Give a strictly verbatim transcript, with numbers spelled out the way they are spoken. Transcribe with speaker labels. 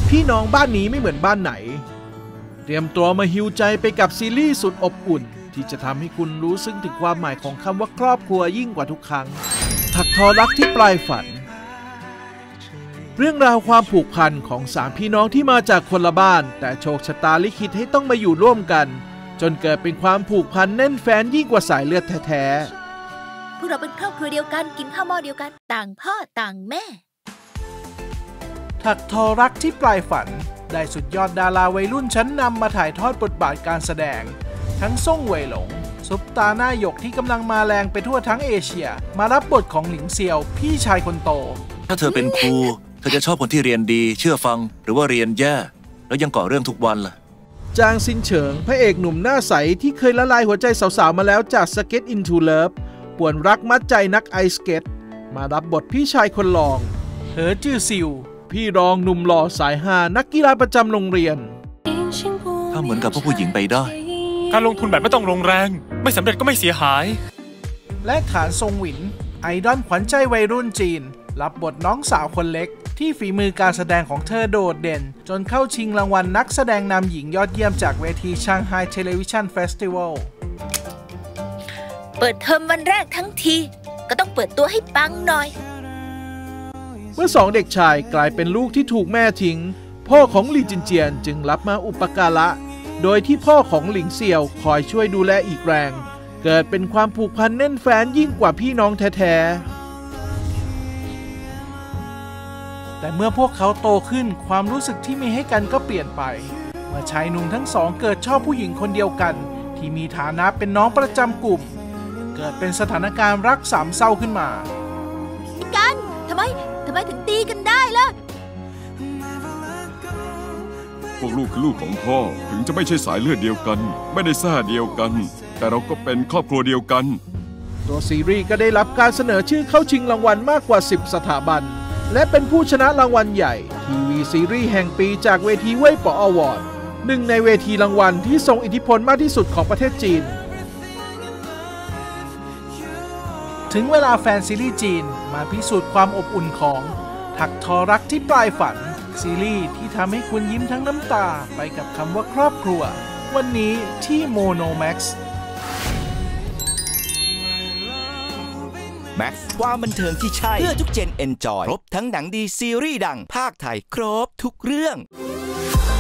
Speaker 1: พี่น้องบ้านนี้ไม่เหมือนบ้านไหนเตรียมตัวมาฮิวใจไปกับซีรีส์สุดอบอุ่นที่จะทำให้คุณรู้ซึ้งถึงความหมายของคำว่าครอบครัวยิ่งกว่าทุกครั้งถักทอรักที่ปลายฝันเรื่องราวความผูกพันของสามพี่น้องที่มาจากคนละบ้านแต่โชคชะตาลิขิตให้ต้องมาอยู่ร่วมกันจนเกิดเป็นความผูกพันแน่นแฟ้นยิ่งกว่าสายเลือดแท้ๆ
Speaker 2: พวกเราเป็นครอบครัวเดียวกันกินข้าวหม้อเดียวกันต่างพ่อต่างแม่
Speaker 1: ถักทอรักที่ปลายฝันได้สุดยอดดาราวัยรุ่นชั้นนำมาถ่ายทอดบทบาทการแสดงทั้งซ่งเว่ยหลงซุปตาหน้าหยกที่กำลังมาแรงไปทั่วทั้งเอเชียมารับบทของหลิงเซียวพี่ชายคนโต
Speaker 3: ถ้าเธอเป็นครูเธอจะชอบคนที่เรียนดีเชื่อฟังหรือว่าเรียนแย่แล้วยังก่อเรื่องทุกวันล่ะ
Speaker 1: จางซินเฉิงพระเอกหนุ่มหน้าใสที่เคยละลายหัวใจสาวๆมาแล้วจาก Skate into Love ป่วนรักมัดใจนักไอสเกตมารับบทพี่ชายคนรองเหอจื้อซิวพี่รองหนุ่มหล่อสายฮานักกีฬาประจำโรงเรียน
Speaker 3: ถ้าเหมือนกับพวกผู้หญิงไปได้
Speaker 4: การลงทุนแบบไม่ต้องลงแรงไม่สำเร็จก็ไม่เสียหาย
Speaker 1: และขานซงหวินไอดอลขวัญใจวัยรุ่นจีนรับบทน้องสาวคนเล็กที่ฝีมือการแสดงของเธอโดดเด่นจนเข้าชิงรางวัลนักแสดงนำหญิงยอดเยี่ยมจากเวที Shanghai Television Festival
Speaker 2: เปิดเทอมวันแรกทั้งทีก็ต้องเปิดตัวให้ปังหน่อย
Speaker 1: เมื่อสองเด็กชายกลายเป็นลูกที่ถูกแม่ทิ้งพ่อของหลี่จินเจียนจึงรับมาอุปการะโดยที่พ่อของหลิงเซียวคอยช่วยดูแลอีกแรงเกิดเป็นความผูกพันแน่นแฟ้นยิ่งกว่าพี่น้องแท้ๆแต่เมื่อพวกเขาโตขึ้นความรู้สึกที่มีให้กันก็เปลี่ยนไปเมื่อชายหนุ่มทั้งสองเกิดชอบผู้หญิงคนเดียวกันที่มีฐานะเป็นน้องประจำกลุ่มเกิดเป็นสถานการณ์รักสามเศร้าขึ้นมา
Speaker 2: กันทำไมทำไมถึงตีกันได้ล่ะ
Speaker 5: พวกลูกคือลูกของพ่อถึงจะไม่ใช่สายเลือดเดียวกันไม่ได้แท้เดียวกันแต่เราก็เป็นครอบครัวเดียวกัน
Speaker 1: ตัวซีรีส์ก็ได้รับการเสนอชื่อเข้าชิงรางวัลมากกว่าสิบสถาบันและเป็นผู้ชนะรางวัลใหญ่ทีวีซีรีส์แห่งปีจากเวทีเว่ยป๋ออวอร์ดหนึ่งในเวทีรางวัลที่ทรงอิทธิพลมากที่สุดของประเทศจีนถึงเวลาแฟนซีรีส์จีนมาพิสูจน์ความอบอุ่นของถักทอรักที่ปลายฝันซีรีส์ที่ทำให้คุณยิ้มทั้งน้ำตาไปกับคำว่าครอบครัววันนี้ที่โมโนแม็กซ์
Speaker 6: แม็กซ์ความบันเทิงที่ใช่เพื่อทุกเจนเอนจอยครบทั้งหนังดีซีรีส์ดังภาคไทยครบทุกเรื่อง